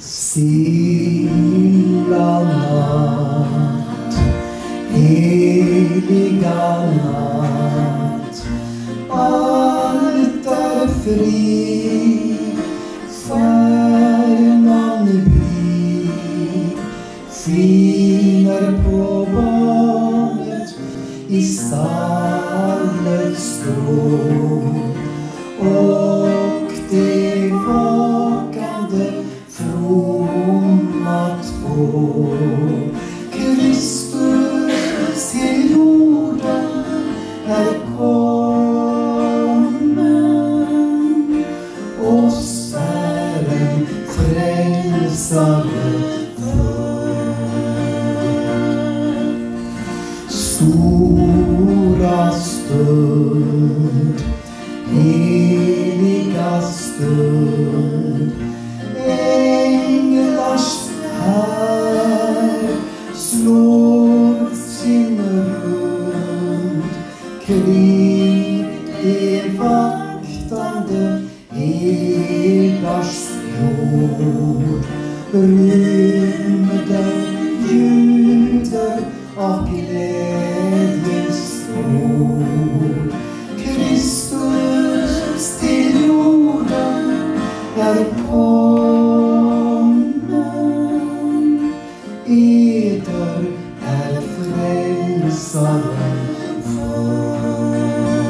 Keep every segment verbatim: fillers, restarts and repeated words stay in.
Stilla natt, heliga natt, allt är fri, stjärnan blir, skiner på barnet i stallets strå, och det vakande fromma två. Kristus till jorden är kommen, oss är en frälsare för. Stora stund, heliga stund, änglars här slår sin rund kring det vaktande herdars jord. Rymden ljuder av glädjens ord. Kristus till jorden är kommen, eder är frälsaren för.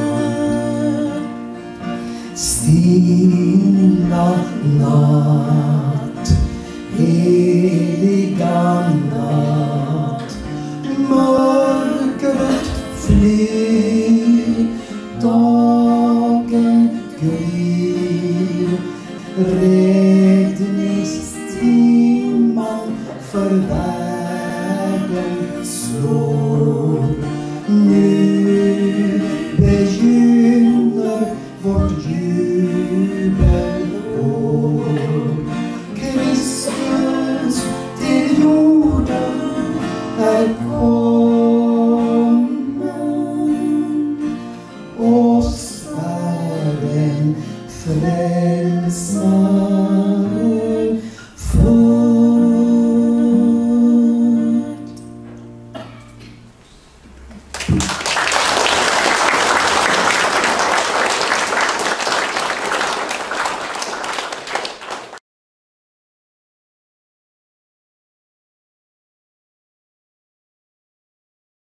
Stilla natt, heliga natt, mörkret flyr, dagen gryr, räddningstimman för världen slår. Nu begynner vårt jubelår. Kristus till jorden är kommen, oss är en frälsare för.